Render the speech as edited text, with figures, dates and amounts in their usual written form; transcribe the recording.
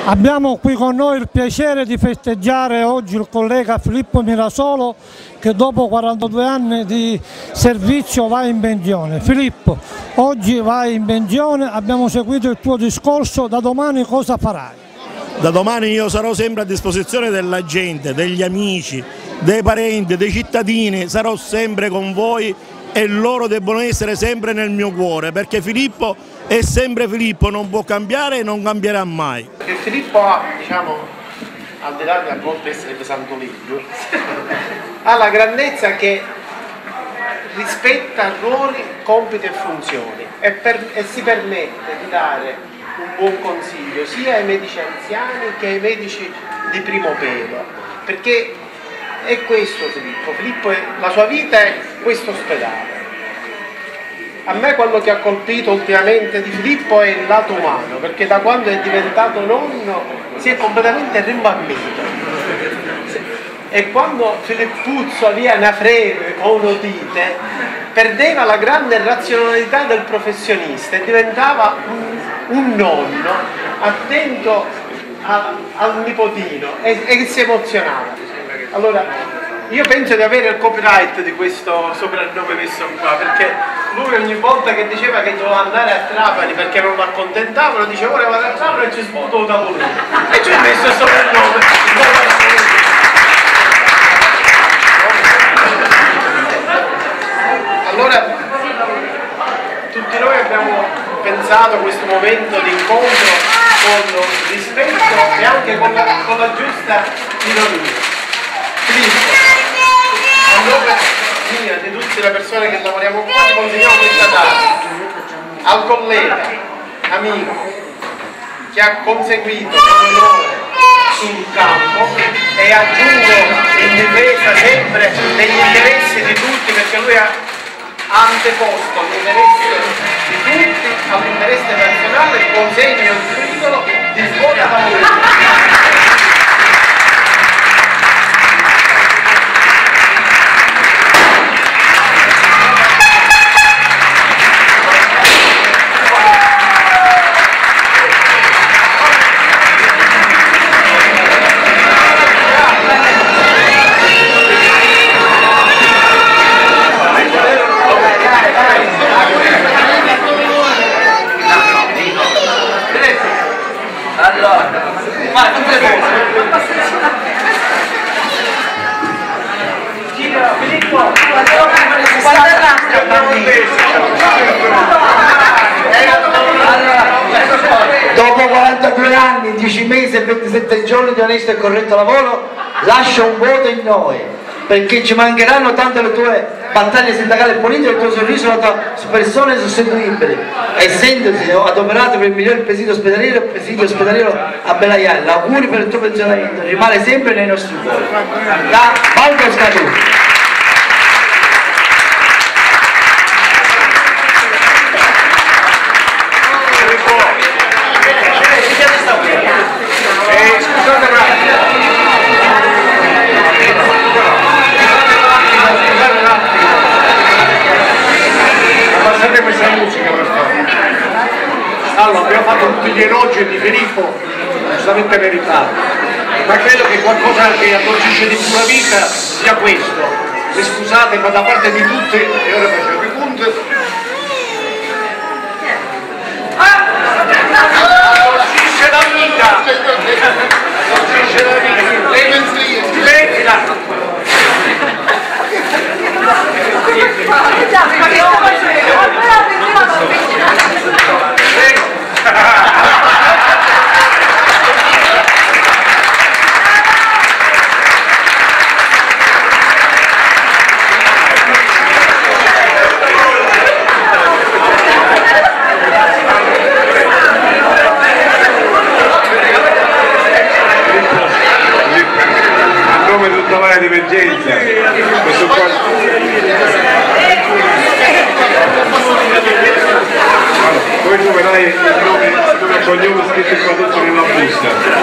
Abbiamo qui con noi il piacere di festeggiare oggi il collega Filippo Mirasolo che dopo 42 anni di servizio va in pensione. Filippo, oggi vai in pensione, abbiamo seguito il tuo discorso, da domani cosa farai? Da domani io sarò sempre a disposizione della gente, degli amici, dei parenti, dei cittadini, sarò sempre con voi e loro debbono essere sempre nel mio cuore, perché Filippo è sempre Filippo, non può cambiare e non cambierà mai. Perché Filippo ha, diciamo, al di là di a volte essere pesantoleggio, ha la grandezza che rispetta ruoli, compiti e funzioni e si permette di dare un buon consiglio sia ai medici anziani che ai medici di primo pelo, perché è questo Filippo la sua vita è questo ospedale. A me quello che ha colpito ultimamente di Filippo è il lato umano, perché da quando è diventato nonno si è completamente rimbambito. E quando Filippuzzo aveva una febbre o un'otite, perdeva la grande razionalità del professionista e diventava un nonno attento al nipotino e si emozionava. Allora, io penso di avere il copyright di questo soprannome messo qua, perché lui ogni volta che diceva che doveva andare a Trapani perché non lo accontentavano, diceva ora vado a Trapani e ci sputo da lui. E ci ho messo il soprannome. Allora, tutti noi abbiamo pensato a questo momento di incontro con rispetto e anche con la giusta ironia. Filippo, a nome mio e di tutte le persone che lavoriamo qua ti consegniamo questa data al collega, amico, che ha conseguito l'onore sul campo e aggiungo in difesa sempre degli interessi di tutti, perché lui ha anteposto l'interesse di tutti all'interesse nazionale, consegno il titolo di Vota Favorevole. Dopo 42 anni, 10 mesi e 27 giorni di onesto e corretto lavoro, lascia un voto in noi, perché ci mancheranno tanto le tue battaglie sindacali e politiche, il tuo sorriso, la tua persona insostituibile, essendosi adoperato per il miglior presidio ospedaliero a Belaiale. Auguri per il tuo pensionamento, rimane sempre nei nostri cuori. Da Valdo Scatù. Scusate un attimo. Passate questa musica per favore. Allora, abbiamo fatto tutti gli elogi di Filippo, giustamente meritati, ma credo che qualcosa che addolcisce di più la vita sia questo. Mi scusate, ma da parte di tutti, e ora facciamo i punti, addolcisce la vita! Addolcisce la vita! Smettila! A nome di tutta l'area di emergenza, questo qua... Allora, poi troverai il nome e cognome scritto qua tutto nella busta.